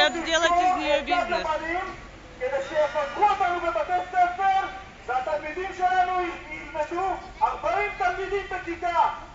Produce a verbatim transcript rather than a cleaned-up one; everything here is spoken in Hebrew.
хотят сделать из нее бизнес. כדי שיפתחו אותנו בבתי ספר והתלמידים שלנו ילמדו ארבעים תלמידים בכיתה